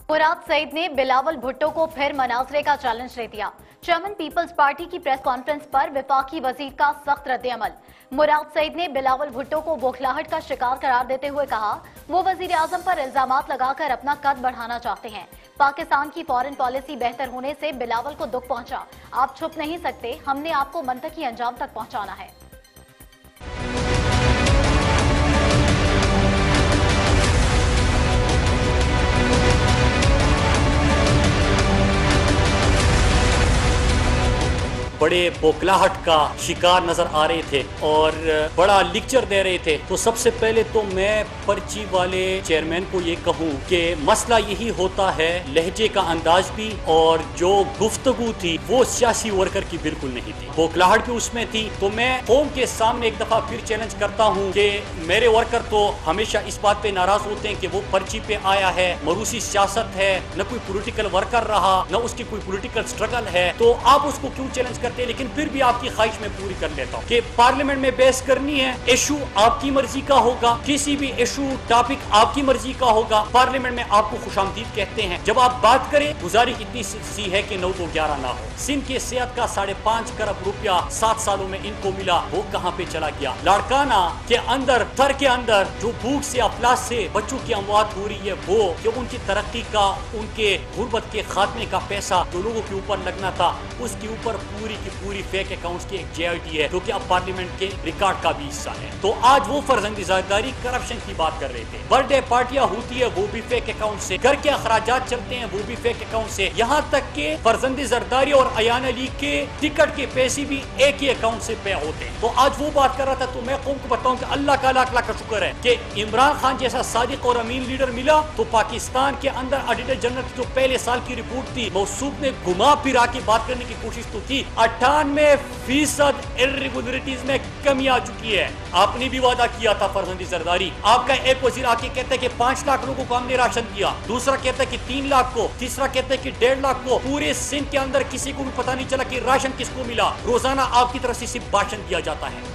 मुराद सईद ने बिलावल भुट्टो को फिर मनाजरे का चैलेंज दे दिया। चेयरमैन पीपल्स पार्टी की प्रेस कॉन्फ्रेंस पर वफाकी वजीर का सख्त रद्द-ए-अमल। मुराद सईद ने बिलावल भुट्टो को बौखलाहट का शिकार करार देते हुए कहा, वो वजीर आजम पर इल्जामात लगाकर अपना कद बढ़ाना चाहते हैं। पाकिस्तान की फॉरेन पॉलिसी बेहतर होने से बिलावल को दुख पहुंचा। आप छुप नहीं सकते, हमने आपको मंतकी अंजाम तक पहुंचाना है। बड़े बौखलाहट का शिकार नजर आ रहे थे और बड़ा लेक्चर दे रहे थे। तो सबसे पहले तो मैं पर्ची वाले चेयरमैन को ये कहूँ कि मसला यही होता है, लहजे का अंदाज भी और जो गुफ्तगू थी वो सियासी वर्कर की बिल्कुल नहीं थी, बौखलाहट भी उसमें थी। तो मैं कौम के सामने एक दफा फिर चैलेंज करता हूँ कि मेरे वर्कर तो हमेशा इस बात पे नाराज होते हैं कि वो पर्ची पे आया है, मरूसी सियासत है, न कोई पॉलिटिकल वर्कर रहा, न उसकी कोई पॉलिटिकल स्ट्रगल है, तो आप उसको क्यों चैलेंज करते हैं? लेकिन फिर भी आपकी ख्वाहिश में पूरी कर लेता हूँ कि पार्लियामेंट में बहस करनी है, इशू आपकी मर्जी का होगा, किसी भी इशू टॉपिक आपकी मर्जी का होगा, पार्लियामेंट में आपको खुशामदीद कहते हैं। जब आप बात करें, गुजारिश इतनी सी है कि 9 तो 11 ना हो। सिंध के सेहत का 5.5 करोड़ रुपया 7 सालों में इनको मिला, वो कहाँ पे चला गया? लाड़काना के अंदर, थर के अंदर जो भूख से अफलास से बच्चों की अमवात हो रही है, वो कि उनकी तरक्की का, उनके गुर्बत के खात्मे का पैसा जो लोगों के ऊपर लगना था, उसके ऊपर पूरी फेक अकाउंट्स की एक जेआईटी है, जो कि अब पार्लियामेंट के रिकॉर्ड का भी हिस्सा है। तो आज वो फर्जंदी ज़ायदारी, करप्शन की बात कर रहे थे। बर्थडे पार्टियां होती है, वो भी फेक अकाउंट से, घर के अखराजात चलते हैं, वो भी फेक अकाउंट से, यहाँ तक के फर्जंदी जरदारी और अयान अली के टिकट के पैसे भी एक ही अकाउंट से पे होते हैं। तो आज वो बात कर रहा था। तो मैं कौम को बताऊं कि अल्लाह का लाख लाख शुक्र है कि इमरान खान जैसा सादिक और अमीन लीडर मिला। तो पाकिस्तान के अंदर ऑडिटर जनरल की जो पहले साल की रिपोर्ट थी, मौसूफ ने घुमा फिरा के बात करने की कोशिश तो की। 98% इर्रेगुलरिटीज में कमी आ चुकी है। आपने भी वादा किया था फर्जंदी जरदारी। आपका एक वजीर आके कहता है कि 5 लाख लोगों को हमने राशन दिया, दूसरा कहता है कि 3 लाख को, तीसरा कहता है कि 1.5 लाख को। पूरे सिंध के अंदर किसी को भी पता नहीं चला कि राशन किसको मिला। रोजाना आपकी तरफ से सिर्फ भाषण दिया जाता है।